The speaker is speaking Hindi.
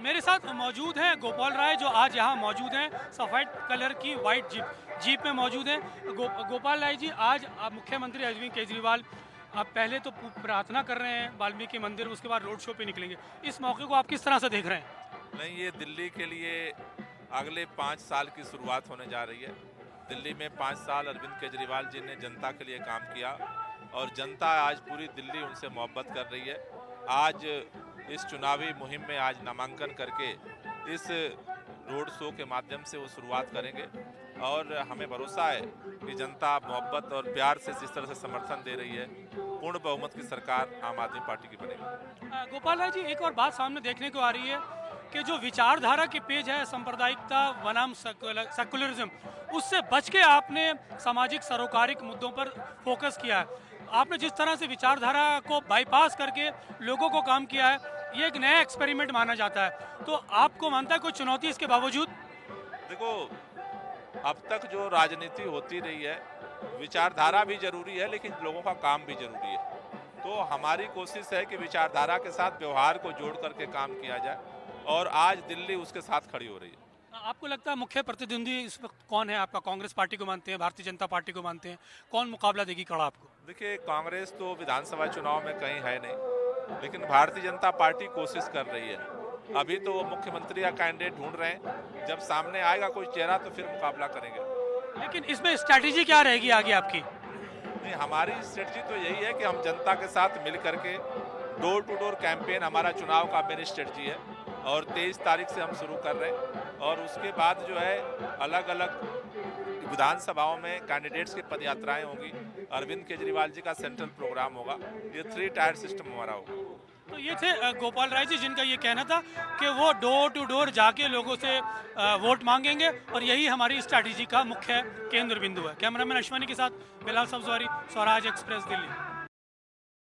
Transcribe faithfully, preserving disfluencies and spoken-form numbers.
मेरे साथ मौजूद हैं गोपाल राय, जो आज यहाँ मौजूद हैं सफ़ेद कलर की वाइट जीप जीप में मौजूद हैं। गो, गोपाल राय जी, आज आप मुख्यमंत्री अरविंद केजरीवाल आप पहले तो प्रार्थना कर रहे हैं वाल्मीकि मंदिर, उसके बाद रोड शो पे निकलेंगे। इस मौके को आप किस तरह से देख रहे हैं? नहीं, ये दिल्ली के लिए अगले पाँच साल की शुरुआत होने जा रही है। दिल्ली में पाँच साल अरविंद केजरीवाल जी ने जनता के लिए काम किया और जनता आज पूरी दिल्ली उनसे मोहब्बत कर रही है। आज इस चुनावी मुहिम में आज नामांकन करके इस रोड शो के माध्यम से वो शुरुआत करेंगे और हमें भरोसा है कि जनता मोहब्बत और प्यार से जिस तरह से समर्थन दे रही है, पूर्ण बहुमत की सरकार आम आदमी पार्टी की बनेगी। गोपाल राय जी, एक और बात सामने देखने को आ रही है कि जो विचारधारा की पेज है सांप्रदायिकता बनाम सेकुलरिज्म, उससे बच के आपने सामाजिक सरोकारिक मुद्दों पर फोकस किया है। आपने जिस तरह से विचारधारा को बाईपास करके लोगों को काम किया है, ये एक नया एक्सपेरिमेंट माना जाता है। तो आपको मानता है कोई चुनौती इसके बावजूद? देखो, अब तक जो राजनीति होती रही है, विचारधारा भी जरूरी है लेकिन लोगों का काम भी जरूरी है। तो हमारी कोशिश है कि विचारधारा के साथ व्यवहार को जोड़ करके काम किया जाए और आज दिल्ली उसके साथ खड़ी हो रही है। आपको लगता है मुख्य प्रतिद्वंदी इस वक्त कौन है आपका? कांग्रेस पार्टी को मानते हैं, भारतीय जनता पार्टी को मानते हैं, कौन मुकाबला देगी खड़ा आपको? देखिए, कांग्रेस तो विधानसभा चुनाव में कहीं है नहीं, लेकिन भारतीय जनता पार्टी कोशिश कर रही है। अभी तो वो मुख्यमंत्री का कैंडिडेट ढूंढ रहे हैं, जब सामने आएगा कोई चेहरा तो फिर मुकाबला करेंगे। लेकिन इसमें स्ट्रैटेजी क्या रहेगी आगे आपकी? नहीं, हमारी स्ट्रेटजी तो यही है कि हम जनता के साथ मिल करके डोर टू डोर कैंपेन हमारा चुनाव का मेन स्ट्रेटजी है और तेईस तारीख से हम शुरू कर रहे हैं और उसके बाद जो है अलग अलग विधानसभाओं में कैंडिडेट्स की पदयात्राएं होंगी। अरविंद केजरीवाल जी का सेंट्रल प्रोग्राम होगा। ये थ्री टायर सिस्टम हमारा होगा। तो ये थे गोपाल राय जी, जिनका ये कहना था कि वो डोर टू डोर जाके लोगों से वोट मांगेंगे और यही हमारी स्ट्रैटेजी का मुख्य केंद्र बिंदु है। कैमरामैन अश्वनी के साथ बिलाल सब्जवारी, स्वराज एक्सप्रेस, दिल्ली।